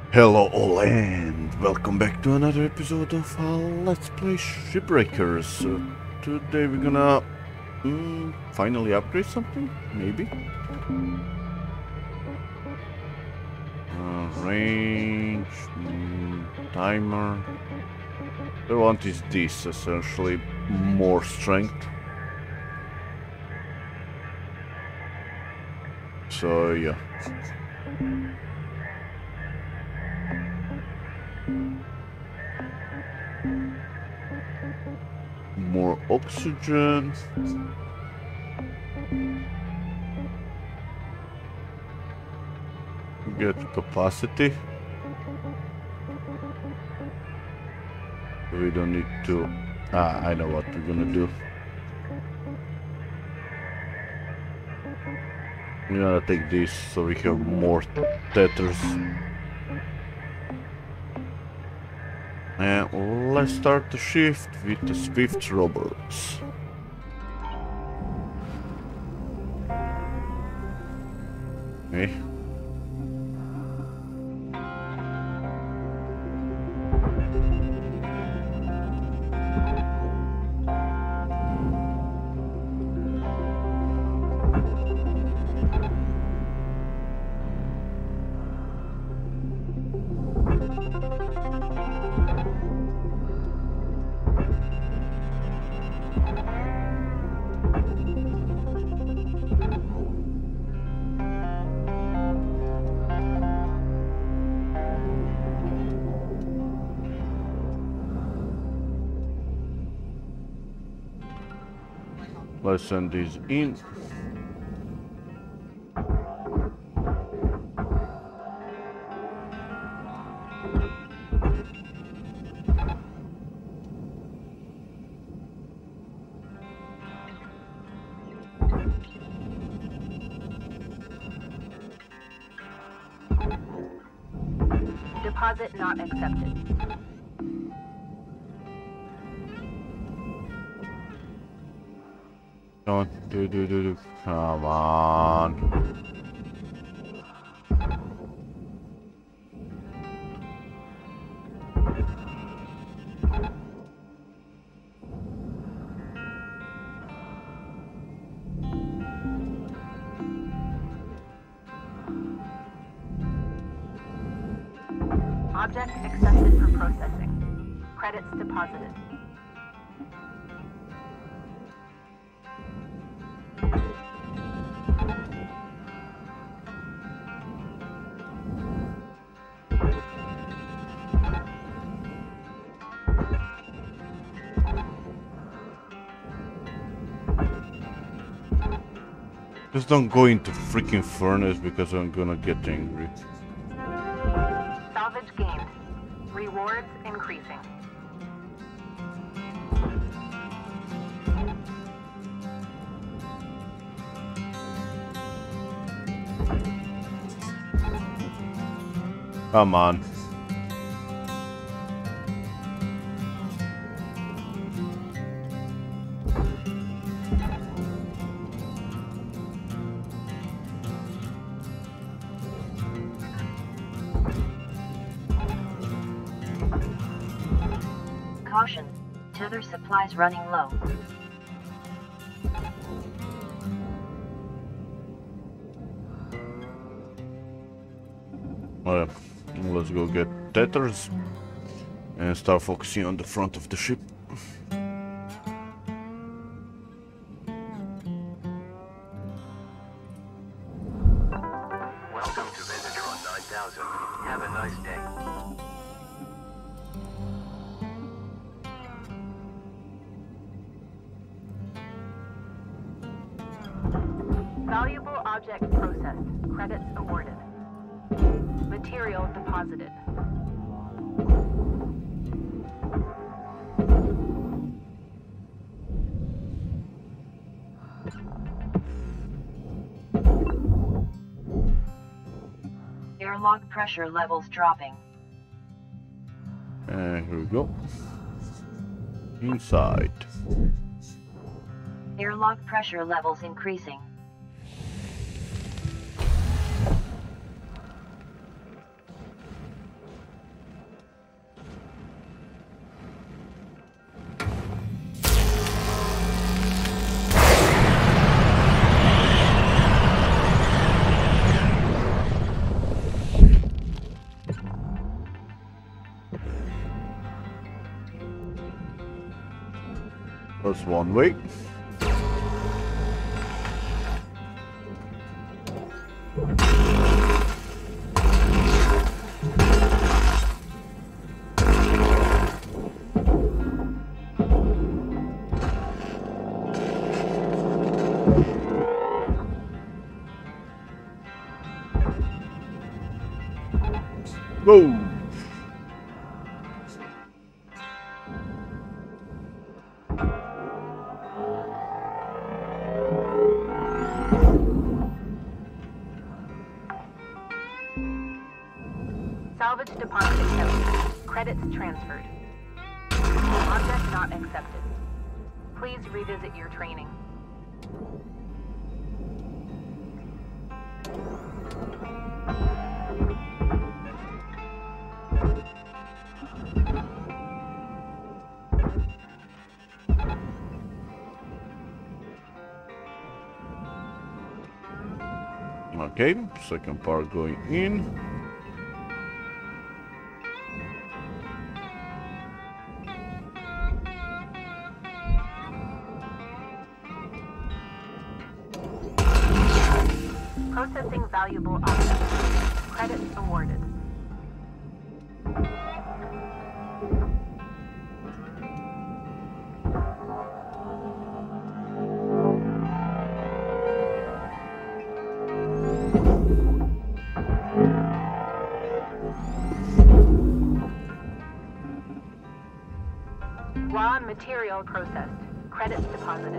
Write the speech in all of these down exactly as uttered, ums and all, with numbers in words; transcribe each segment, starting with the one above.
Hello all and welcome back to another episode of our Let's Play Shipbreakers. So today we're gonna mm, finally upgrade something, maybe? Uh, range, mm, timer. The one is this, essentially more strength. So yeah. More oxygen. Get capacity. We don't need to. Ah, I know what we're gonna do. We're gonna take this so we have more tethers. And let's start the shift with the swift robots. Okay. Let's send these in. Deposit not accepted. Come on, do do do do. Come on. Object accepted for processing. Credits deposited. Just don't go into freaking furnace because I'm gonna get angry. Salvage gained. Rewards increasing. Come on. Caution, tether supplies running low. Alright, let's go get tethers and start focusing on the front of the ship. Welcome to Venetron nine thousand. Have a nice day. Valuable object processed. Credits awarded. Material deposited. Airlock pressure levels dropping. And here we go. Inside. Airlock pressure levels increasing. That's one way. Whoa! Salvage deposit accepted. Credits transferred. Object not accepted. Please revisit your training. Okay, second part going in. Processing valuable objects. Credits awarded. Raw material processed. Credits deposited.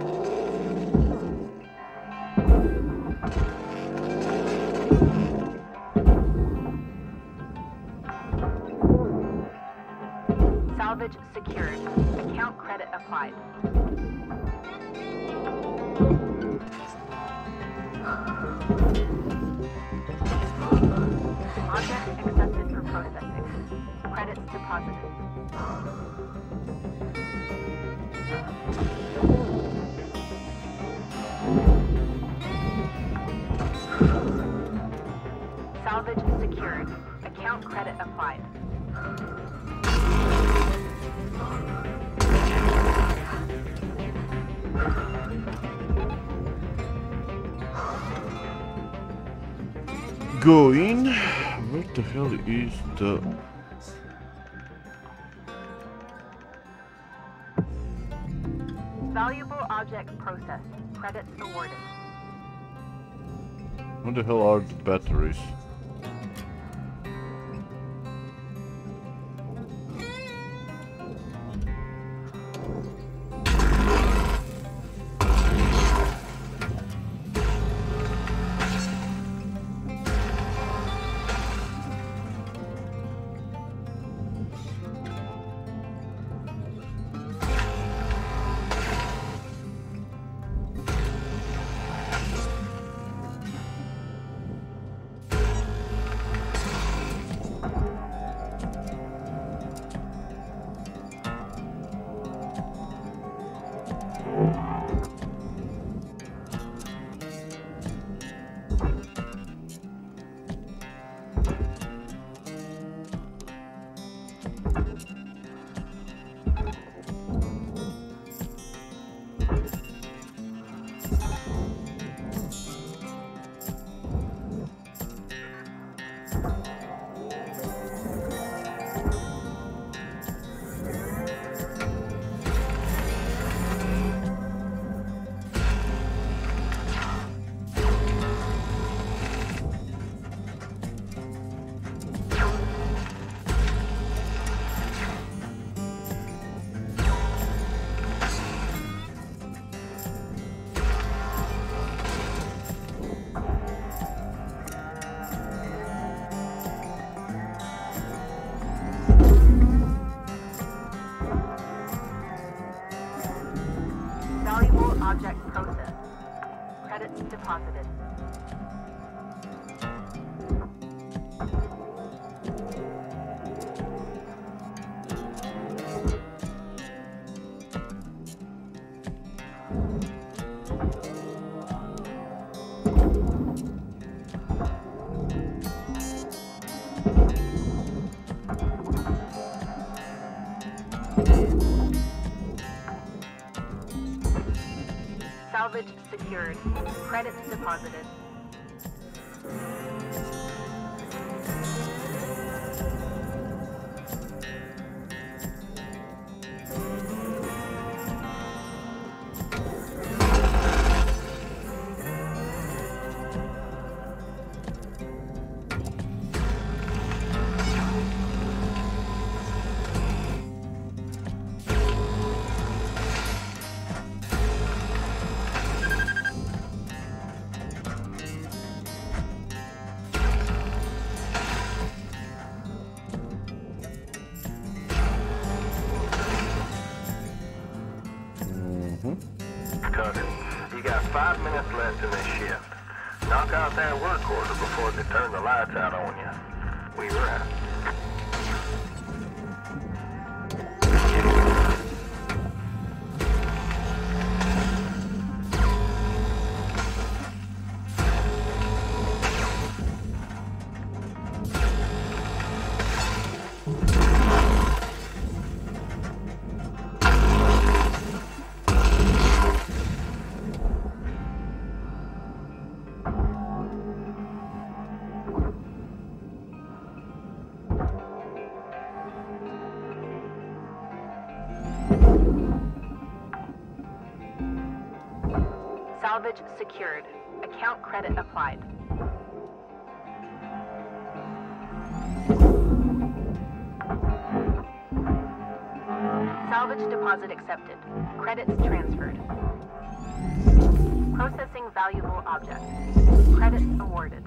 Salvage secured. Account credit applied. Object accepted for processing. Credits deposited. Salvage secured. Account credit applied. Going. What the hell is the... Valuable object processed. Credits awarded. What the hell are the batteries? Salvage secured. Credits deposited. Tucker, you got five minutes left in this shift. Knock out that work order before they turn the lights out on you. We were out. Salvage secured. Account credit applied. Salvage deposit accepted. Credits transferred. Processing valuable object. Credits awarded.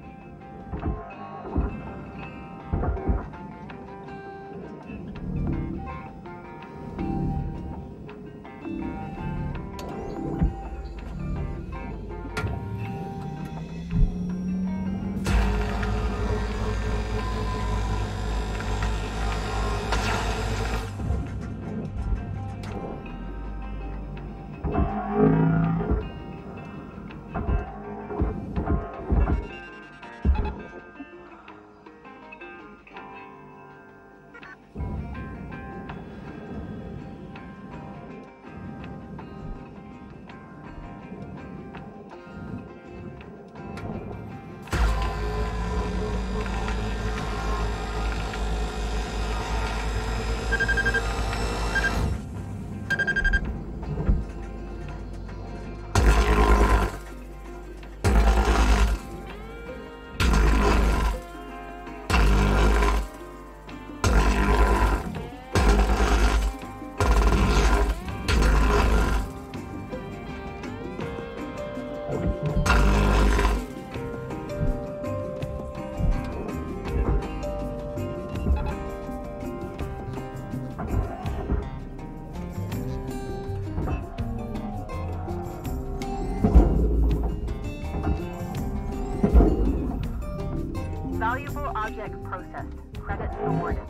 Valuable object processed. Credits awarded.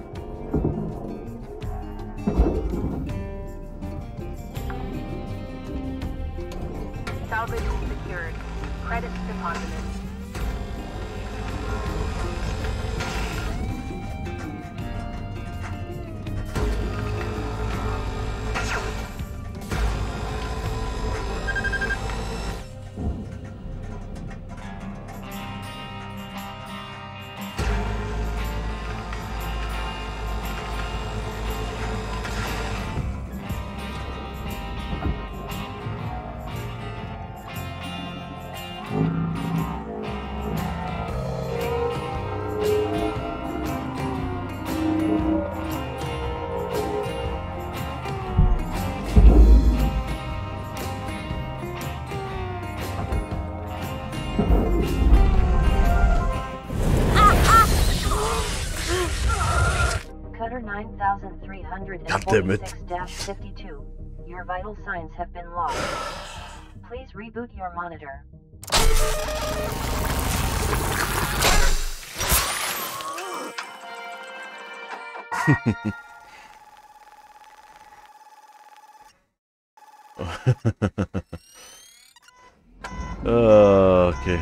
Salvage secured. Credits deposited. Cutter nine thousand three hundred forty-six dash fifty-two. Your vital signs have been lost. Please reboot your monitor. uh, okay.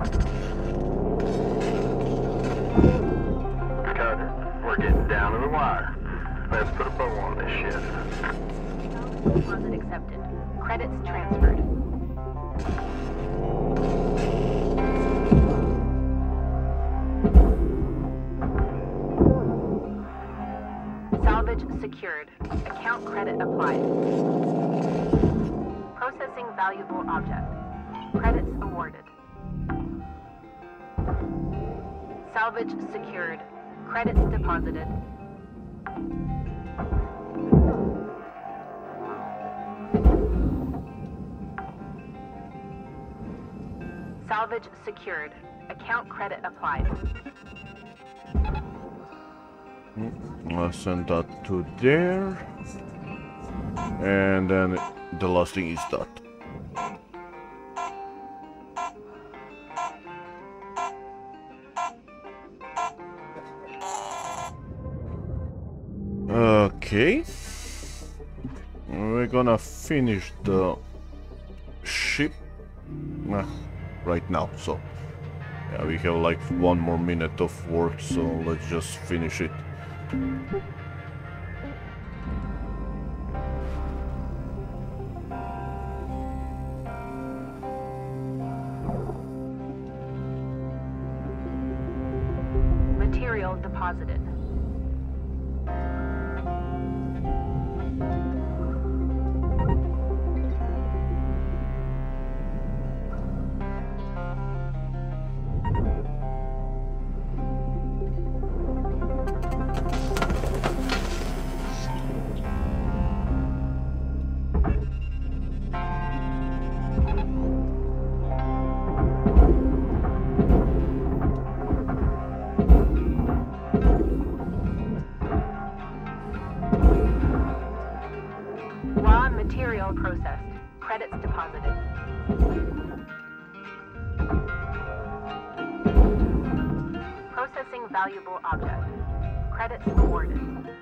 Carter, we're getting down to the wire. Let's put a bow on this shit. Deposit accepted. Credits transferred. Salvage secured. Account credit applied. Processing valuable object. Credits awarded. Salvage secured. Credits deposited. Salvage secured. Account credit applied. I'll send that to there. And then the last thing is that. Okay. We're gonna finish the ship uh, right now, so yeah, we have like one more minute of work, so let's just finish it. Material deposited. Raw material processed. Credits deposited. Processing valuable object. Credits awarded.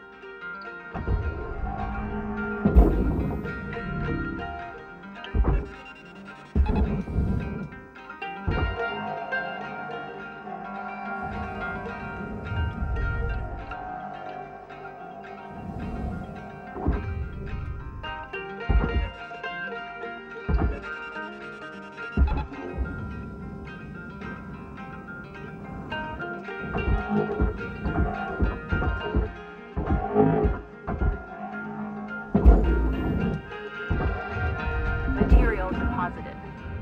Material deposited.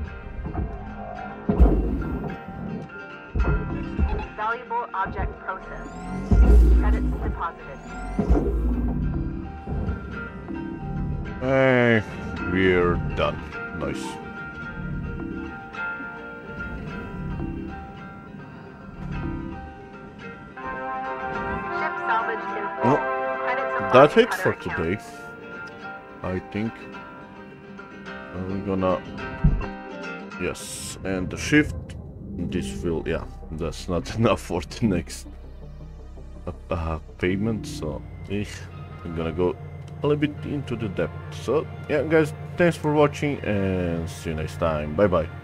Valuable object processed. Credits deposited. Hey, we're done. Nice. Ship salvaged in full. Well, Credits applied that's to it for cutter today. account. I think uh, we're gonna, yes, and the shift, this will, yeah, that's not enough for the next uh, uh, payment, so eh, I'm gonna go a little bit into the depth. So yeah guys, thanks for watching and see you next time. Bye bye.